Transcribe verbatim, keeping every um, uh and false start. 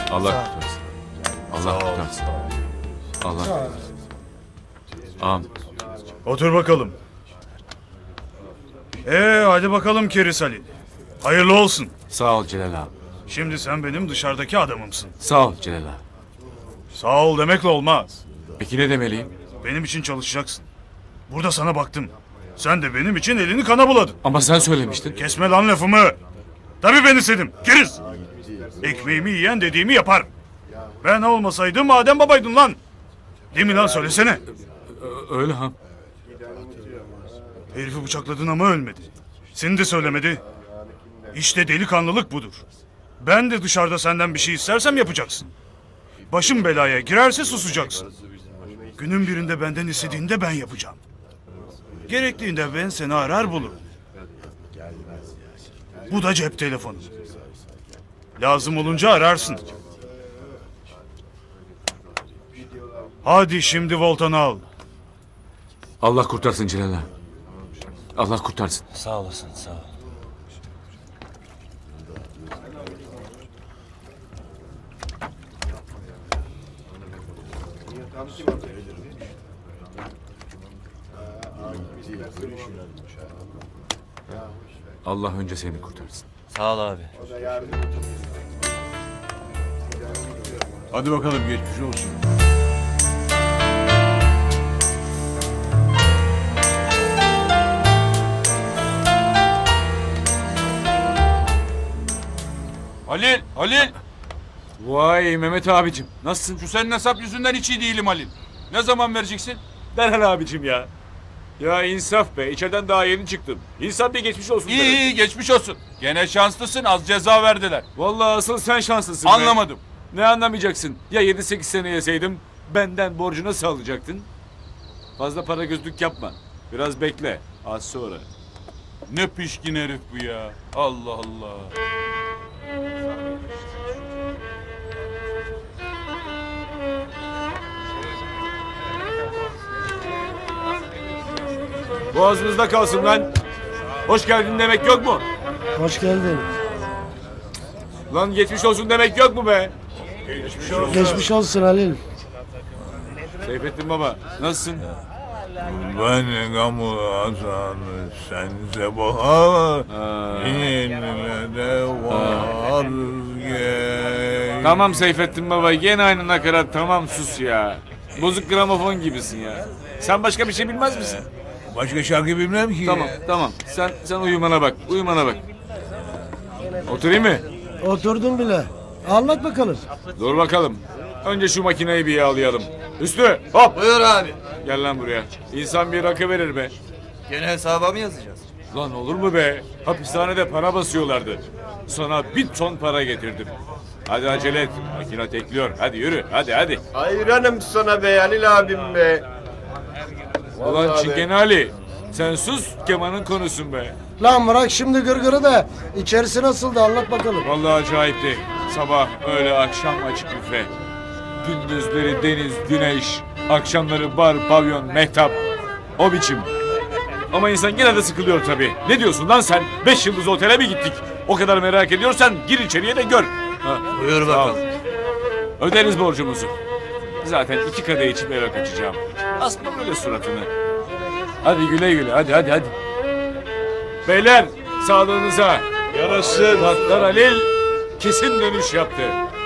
Allah kurtarsın. Allah kurtarsın. Allah kurtarsın. Ağam. Otur bakalım. Ee hadi bakalım Keris Ali. Hayırlı olsun. Sağ ol Celal ağam. Şimdi sen benim dışarıdaki adamımsın. Sağ ol Celal ağam. Sağ ol demekle olmaz. Peki ne demeliyim? Benim için çalışacaksın. Burada sana baktım. Sen de benim için elini kana buladın. Ama sen söylemiştin. Kesme lan lafımı. Tabii ben istedim. Keris. Ekmeğimi yiyen dediğimi yapar. Ben olmasaydım madem babaydın lan. Değil mi lan, söylesene. Öyle ha. Herifi bıçakladın ama ölmedi. Seni de söylemedi. İşte delikanlılık budur. Ben de dışarıda senden bir şey istersem yapacaksın. Başım belaya girerse susacaksın. Günün birinde benden istediğinde ben yapacağım. Gerektiğinde ben seni arar bulurum. Bu da cep telefonu. Lazım olunca ararsın. Hadi şimdi voltanı al. Allah kurtarsın Celal ağam. Allah kurtarsın. Sağ olasın, sağ ol. Allah önce seni kurtarsın. Sağ ol abi. Hadi bakalım, geçmiş olsun. Halil, Halil! Vay Mehmet abicim, nasılsın? Şu senin hesap yüzünden hiç iyi değilim Halil. Ne zaman vereceksin? Derhal abicim ya. Ya insaf be, içeriden daha yeni çıktım. İnsan bir geçmiş olsun. İyi iyi, geçmiş olsun. Gene şanslısın, az ceza verdiler. Vallahi asıl sen şanslısın be. Anlamadım. Ne anlamayacaksın? Ya yedi sekiz sene yeseydim benden borcu nasıl alacaktın? Fazla para gözlük yapma. Biraz bekle, az sonra. Ne pişkin herif bu ya. Allah Allah. Boğazınızda kalsın lan. Hoş geldin demek yok mu? Hoş geldin. Lan geçmiş olsun demek yok mu be? Geçmiş olsun, Geçmiş olsun Halil. Seyfettin baba, nasılsın? Ben gamu azan sense bahar yine de var gel. Tamam Seyfettin baba, gene aynı nakarat, tamam sus ya. Bozuk gramofon gibisin ya. Sen başka bir şey bilmez misin? Başka şarkı bilmem ki. Tamam tamam, sen sen uyumana bak, uyumana bak. Oturayım mı? Oturdum bile. Anlat bakalım. Dur bakalım. Önce şu makineyi bir yağlayalım. Üstü hop. Buyur abi. Gel lan buraya. İnsan bir rakı verir be. Gene hesaba mı yazacağız? Lan olur mu be? Hapishanede para basıyorlardı. Sana bir ton para getirdim. Hadi acele et. Makine tekliyor. Hadi yürü. Hadi hadi. Hayranım sana be Halil abim be. Ulan Çingene Ali. Sen sus, kemanın konusun be. Lan bırak şimdi gırgırı da içerisi nasıldı anlat bakalım. Vallahi acayipti. Sabah, öğle, akşam açık büfe. Gündüzleri deniz, güneş. Akşamları bar, pavyon, mehtap. O biçim. Ama insan gene de sıkılıyor tabii. Ne diyorsun lan sen? Beş yıldız otele mi gittik? O kadar merak ediyorsan gir içeriye de gör. Ha, Buyur bakalım. öderiz borcumuzu. Zaten iki kadeh içip eve kaçacağım. Asma böyle suratını. Hadi güle güle, hadi hadi hadi. Beyler, sağlığınıza. Yarasın. Tatlar Halil kesin dönüş yaptı.